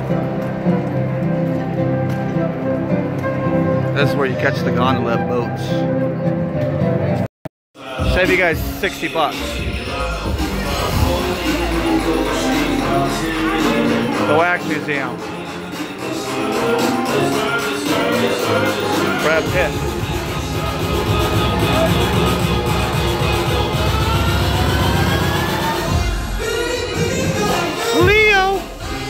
This is where you catch the gondola boats. Save you guys 60 bucks. The Wax Museum. Brad Pitt. Leo.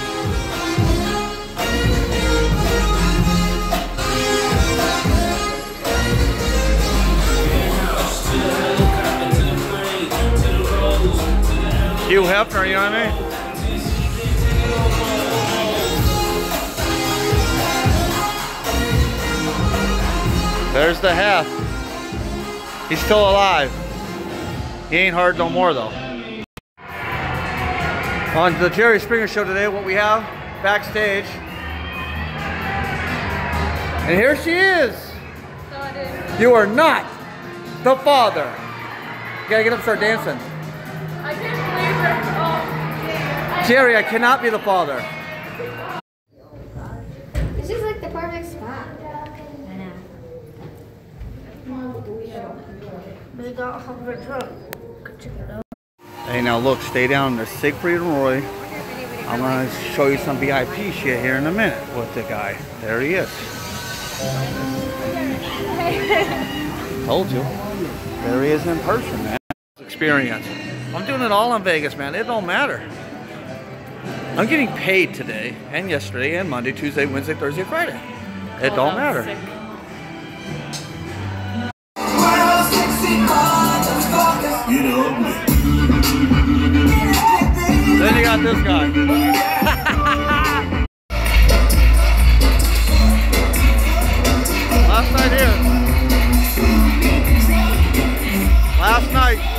Hugh Hefner, you know what I mean? There's the Hef. He's still alive. He ain't hard no more though. On the Jerry Springer Show today, what we have backstage. And here she is. You are not the father. You gotta get up and start dancing. I can't believe her. Jerry, I cannot be the father. This is like the perfect spot. I know. We got Hunger Drunk. Hey, now look, stay down. There's Siegfried and Roy. I'm gonna show you some VIP shit here in a minute with the guy. There he is. Told you. There he is in person, man. Experience. I'm doing it all in Vegas, man. It don't matter. I'm getting paid today and yesterday and Monday, Tuesday, Wednesday, Thursday, Friday. It don't matter. You know. Then you got this guy. Last night here. Last night.